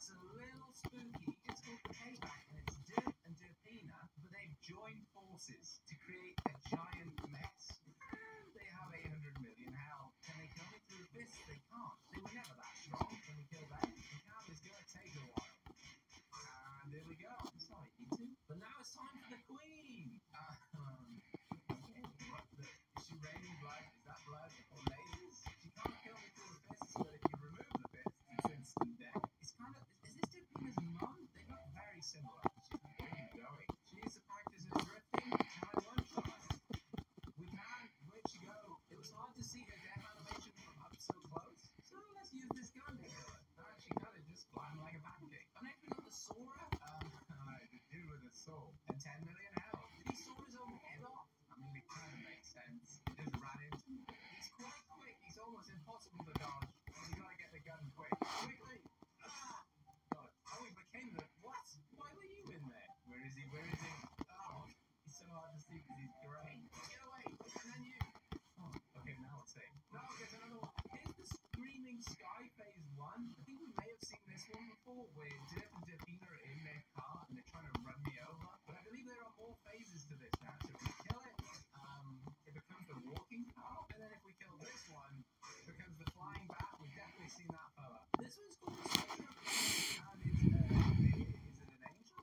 It's a little spooky. It's called the Payback, and it's Dirk and Derpina, but they've joined forces to create a giant mess. And they have 800 million. How can they kill me through the fists? They can't. They were never that strong. Can we kill them? The count is going to take a while. And there we go. Sorry, easy. But now it's time for the Queen. Is she raining blood? Is that blood or lasers? She can't kill me through the fists, but if you remove the fists, it's instant death. It's kind of... Is this Derpina's mum? They look very similar. Where are you going? She needs to practice her drifting. Can I one-shot? We can. Where'd she go? It was hard to see her death animation from up so close. So let's use this gun to kill her. She kind of just climbed like a pancake. I'm next we got the Sora. The dude with a sword. And 10 million health. Did he saw his own head off? I mean, it kind of makes sense. He just ran into me. He's quite quick. He's almost impossible to dodge. You gotta get the gun quick. Quickly! Ah! God. Oh, he became the... What? Why were you in there? Where is he? Where is he? Oh, he's so hard to see because he's grey. Get away! And then you. Oh, okay, now it's safe. No, there's another one. Here's the Screaming Sky Phase 1. I think we may have seen this one before, where Dirk and Derpina are in their car and they're trying to run me over. But I believe there are more phases to this now. So if we kill it, it becomes the walking car. And then if we kill this one, it becomes the flying bat. We've definitely seen that fella. This one's called the Soldier. And it's, is it an angel?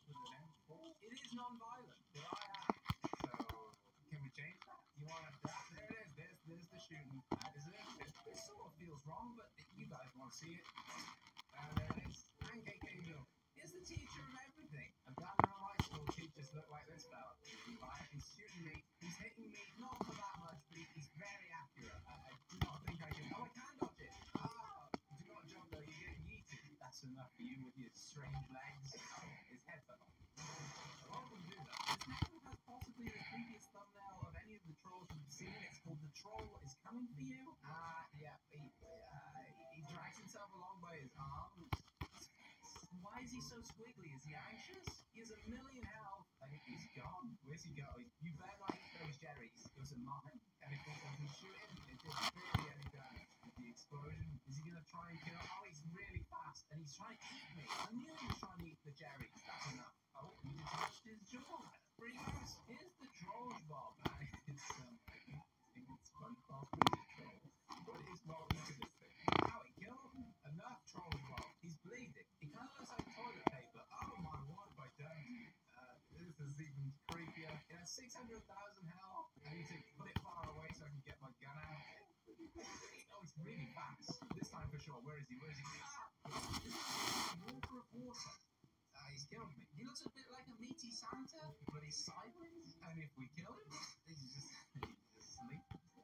It is non-violent, but I am. So, can we change that? You want to... There it is. There's the shooting. That is it. This sort of feels wrong, but you guys want to see it. And there it is. Pancake Angel. Here's the teacher of everything. I'm glad none of my school teachers look like this fella. He's shooting me. He's hitting me. Not for that much, but he's very accurate. I do not think I can... Oh, I can dodge it. Do not jump, though. You get yeeted. That's enough for you with your strange legs. Oh, his head fell off. A lot of them do that. This next one has possibly the creepiest thumbnail of any of the trolls we've seen. It's called The Troll Is Coming For You. Yeah. He drags himself along by his arms. Why is he so squiggly? Is he anxious? He has 1 million health. I think he's gone. Where's he going? You better not eat those jerrys. Those are mine. And if he doesn't shoot him, it didn't barely any damage with the explosion. Is he going to try and kill? Oh, he's really fast. And he's trying to eat me. I knew he was trying to eat the jerrys. That's enough. Oh, he detached his jaw. That's pretty nice. Here's the Trolls Bob. It's, I think it's SpongeBob with the troll. What is wrong with this thing? How he killed him? Enough, Trolls Bob. He's bleeding. He kind of looks like toilet paper. Oh my, what have I done? This is even creepier. It has 600,000 health. I need to put it far away so I can get my gun out. Oh, it's really fast. This time for sure. Where is he? Where is he? Water of water. He's killed me. He looks a bit like a meaty Santa, but he's sideways. And if we kill him, he's just asleep.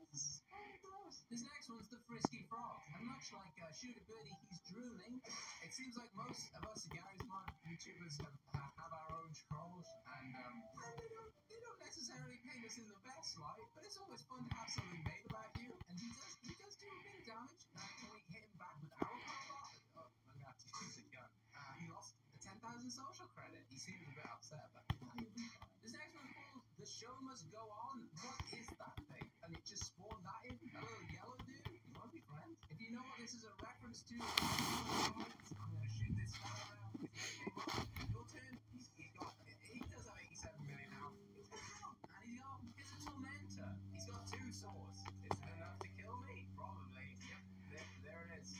This next one's the Frisky Frog. And much like Shooter Birdie, he's drooling. It seems like most of us Garry's Mod YouTubers have our own trolls, and they don't necessarily paint us in the best light, but it's always fun to have something made about you. And he does do a bit of damage. Can we hit him back with our power? Oh, I'm gonna have to use a gun. He lost 10,000 social credit. He seems a bit upset, but this next one called The Show Must Go On. What is that thing? And it just spawned that in? A little yellow dude? You want to be friends? If you know what this is a reference to, I'm gonna shoot this fella now. Your turn. He does have 87 million now. And he's a tormentor. He's got 2 swords. Is it enough to kill me? Probably. Yep. There it is.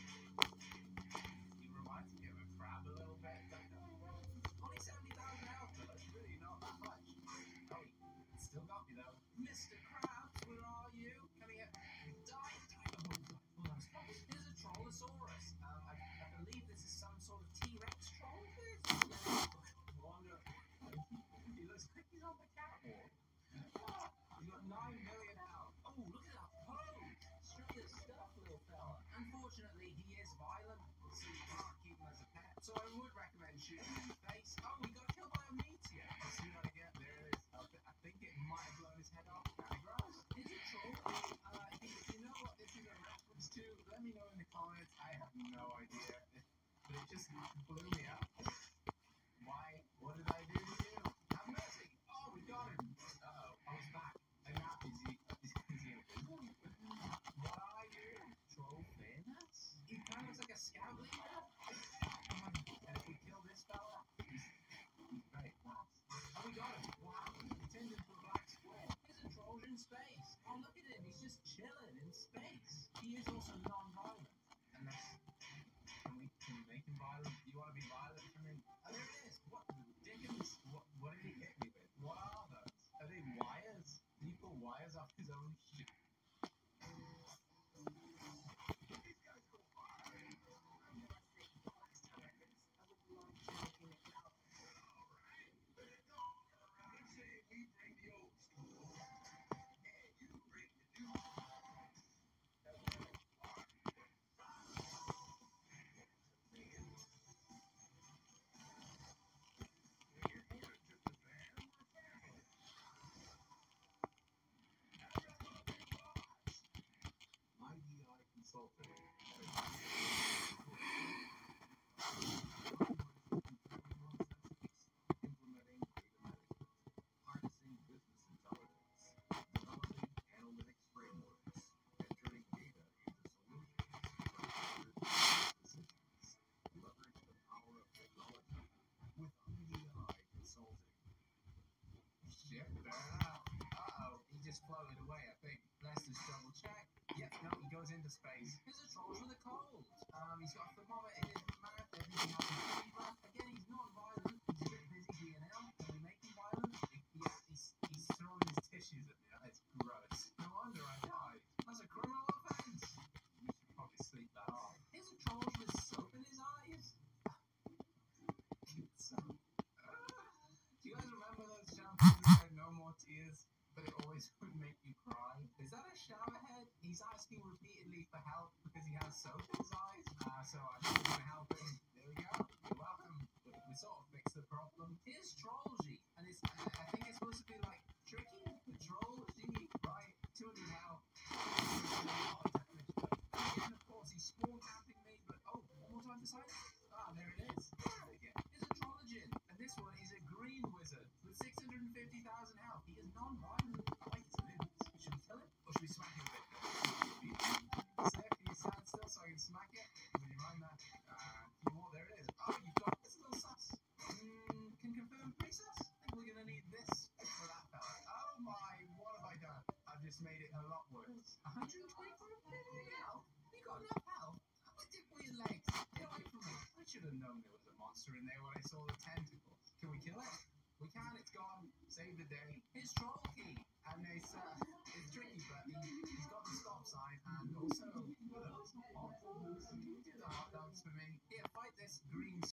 He reminds me of a crab a little bit. Only 70,000 health, but that's really not that much. Oh, he still got me though. Mr. Krabs, where are you? Come here. Die. Oh, that was close. Here's a Trollosaurus. I believe this is some sort of T-Rex troll. Wonder. He looks like he's on the catwalk. He's got 9 million health. Oh, look at that pose. Straight as stuff, little fella. Unfortunately, he is violent, so you can't keep him as a pet. So I would recommend shooting him in the face. Oh, he got killed by a meteor. Let's see what I get. There it is. I think it might have blown his head off. Kind of gross. Is it troll? If you know what this is a reference to, let me know in the comments. I have no idea. But it just blew me up. Why? What did I do to you? Have mercy. Oh, we got him. Uh-oh. I was back. I'm not busy. What are you? Troll Thanos? He kind of looks like a scout leader. Oh my he is also non-violent. Unless, can we make him violent? Do you want to be violent for me? Oh, there it is. What the dickens? What did he hit me with? What are those? Are they wires? Did he pull wires off his own shit? IDI Consulting. Implementing data management, harnessing business intelligence, developing analytics frameworks, entering data into solutions, decisions, leverage the power of technology with IDI Consulting. Shit, fair enough. Uh-oh, he just floated away, I think. Let's just double check. Yep, no, he goes into space. Here's a troll with a cold. He's got a thermometer in his mouth, everything else is fever. Again, he's non-violent. He's a bit busy being ill. Can we make him violent? Yeah, he's throwing his tissues at me. It's gross. No wonder I died. That's a criminal offense. We should probably sleep that off. Here's a troll with soap in his eyes. So, do you guys remember those shampoos that had no more tears, but it always would make you cry? Is that a shower head? He's asking repeatedly for help because he has soap in his eyes. So I'm just gonna help him. There we go. You're welcome. We sort of fixed the problem. Here's Trollgy, and I think it's supposed to be like tricky. The Trollgy, right? 200 health. And of course he's spawn camping me, but one more time to sight. There it is. Again. Here's a Trollogin, and this one is a green wizard with 650,000 health. He is non-violent. I like his moves. Should we kill him, or should we smack him a bit? Sir, can you stand still so I can smack it? Would you mind that? There it is. Oh, you've got this little sus. Can confirm pre-sus? I think we're gonna need this for that fella. Oh my, what have I done? I've just made it a lot worse. 124 health? You got enough health? What did with your legs? Get away from me. I should have known there was a monster in there when I saw the tentacles. Can we kill it? We can, it's gone. Save the day. His troll key. And it's tricky, but he's got the stop sign and also, can you do the hot dogs for me? Here, fight this green